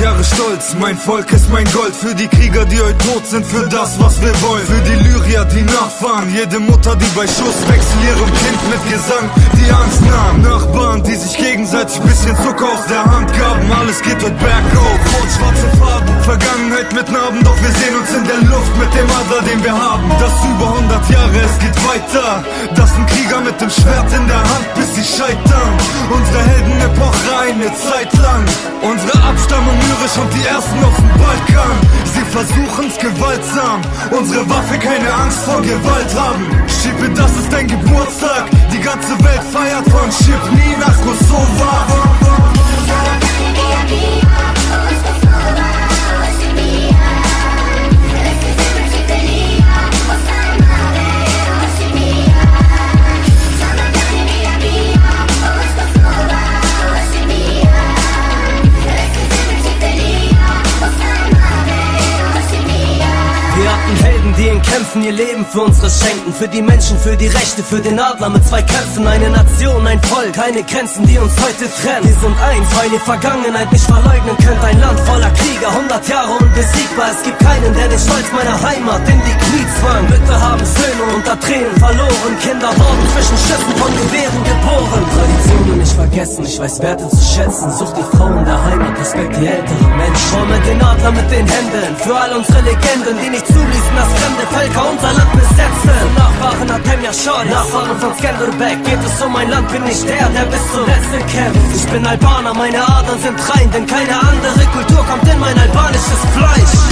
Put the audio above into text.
Jahre stolz, mein Volk ist mein Gold. Für die Krieger, die heute tot sind, für das, was wir wollen. Für die Lyrier, die nachfahren, jede Mutter, die bei Schusswechsel ihrem Kind mit Gesang die Angst nahm. Nachbarn, die sich gegenseitig bisschen Zucker aus der Hand gaben. Alles geht heute bergauf, rot-schwarze Farben. Vergangenheit mit Narben, doch wir sehen uns in der Luft mit dem Adler, den wir haben. Das über 100 Jahre, es geht weiter. Das sind Krieger mit dem Schwert in der Hand, bis sie scheitern. Unsere Heldenepoche eine Zeit lang. Unsere Abstammung lyrisch und die ersten auf dem Balkan. Sie versuchen's gewaltsam, unsere Waffe keine Angst vor Gewalt haben. Schippe, das ist dein Geburtstag, die ganze Welt feiert von Chipni nach Kosovo. Die in Kämpfen ihr Leben für unseres schenken. Für die Menschen, für die Rechte, für den Adler mit zwei Köpfen. Eine Nation, ein Volk, keine Grenzen, die uns heute trennen. Wir sind eins, weil ihr Vergangenheit nicht verleugnen könnt. Ein Land voller Krieger, 100 Jahre unbesiegbar. Es gibt keinen, der den Stolz meiner Heimat in die Knie zwang. Mütter haben Söhne unter Tränen verloren. Kinder wurden zwischen Schüssen von Gewehren geboren. Traditionen nicht vergessen, ich weiß Werte zu schätzen. Such die Frauen der Heimat, respekt die älteren Menschen. Forme den Adler mit den Händen, für all unsere Legenden, die nicht zuließen, dass fremde Völker unser Land besetzen. Nachfahren Hatem Yashari, Nachfahren von Skanderbeg. Geht es um mein Land, bin ich der bis zum letzten kämpft. Ich bin Albaner, meine Adern sind rein, denn keine andere Kultur kommt in mein albanisches Fleisch.